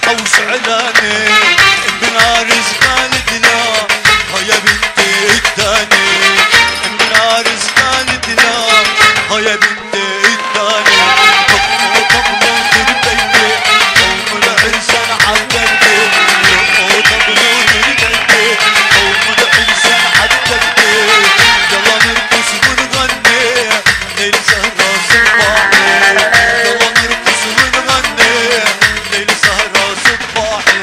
حوس علاني بنار زغال دلا هيا بنتي الداني بنار زغال دلا هيا بنتي الداني طبلوا دربيتي قوم العرسان عالدربي طبلوا دربيتي قوم العرسان عالدربي يلا نرقص ونغني ليل سهرة صباحي يلا نرقص ونغني ليل سهرة صباحي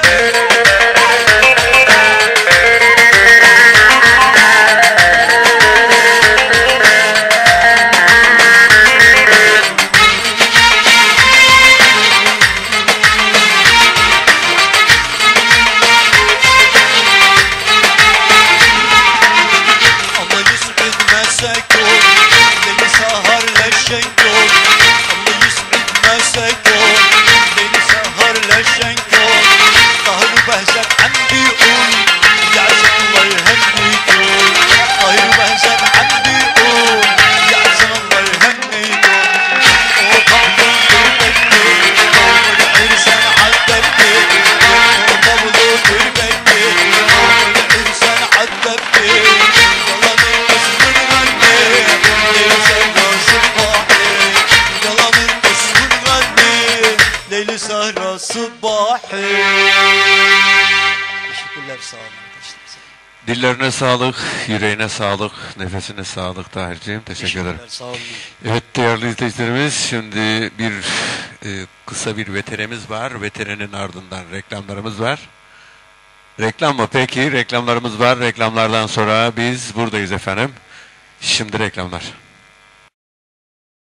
الله يسعد مساكم ليل سهر للشنكم الله يسعد مساكم ليل سهر للشنكم طاهر وبهجت عم بيقول يا عزم الله يهنيكم طاهر وبهجت عم بيقول يا عزم الله يهنيكم وطبلوا دربكي قوم العرسان عالدبكي وطبلوا دربكي قوم العرسان عالدبكي يلا نرقص ونغني ليل سهرة صباحي يلا نرقص ونغني ليل سهرة صباحي. Teşekkürler, sağ olun arkadaşlar. Dillerine sağlık, yüreğine sağlık, nefesine sağlık Tahir'ciğim. Teşekkür ederim. Sağ olun. Evet değerli izleyicilerimiz, şimdi kısa bir veterimiz var. Veterinin ardından reklamlarımız var. Reklam mı? Peki reklamlarımız var. Reklamlardan sonra biz buradayız efendim. Şimdi reklamlar.